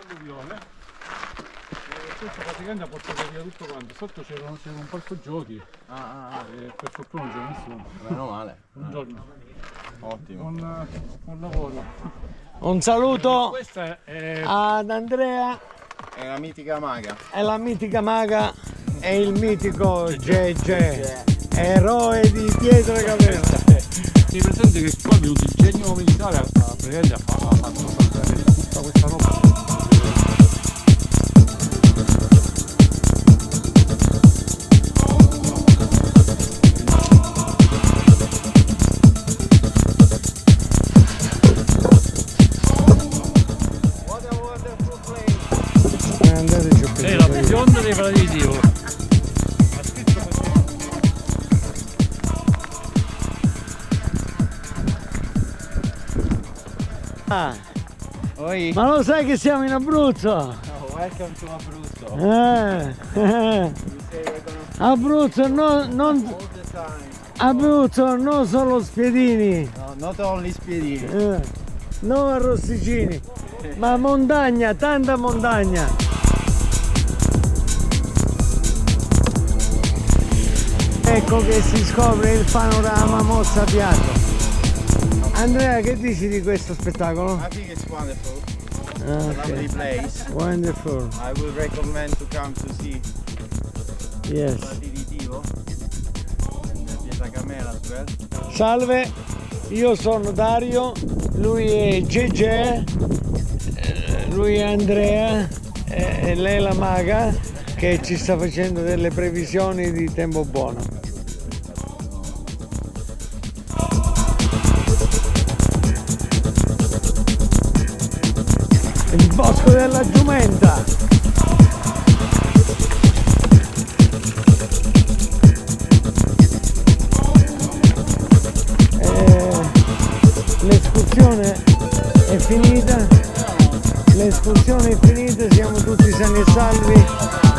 alluvione e questo praticamente ha portato via tutto quanto. Sotto c'era un parco giochi e per fortuna non c'era nessuno. Meno male. Buongiorno. Ottimo. Buon lavoro. Un saluto Questa è ad Andrea, È la mitica maga. è la mitica maga e il mitico JJ, eroe di Pietracavera. si presente che qua è venuto il genio militare a praticamente ha fatto saltare tutta questa roba. È la bionda dei frati di Dio. Ha scritto Oi. Ma lo sai che siamo in Abruzzo? Oh, welcome to Abruzzo. Abruzzo, non All the time. Abruzzo, non solo spiedini, No, not only spiedini. non arrosticini, ma montagna, tanta montagna. Ecco che si scopre il panorama mozzafiato. Andrea, che dici di questo spettacolo? I think it's wonderful. It's a lovely place. Wonderful, I would recommend to come to see yes. Frati di Dio and Pietracamera as well. Salve, io sono Dario, lui è JJ, lui è Andrea e lei è la maga che ci sta facendo delle previsioni di tempo buono. Il bosco della Giumenta. L'escursione è finita, siamo tutti sani e salvi.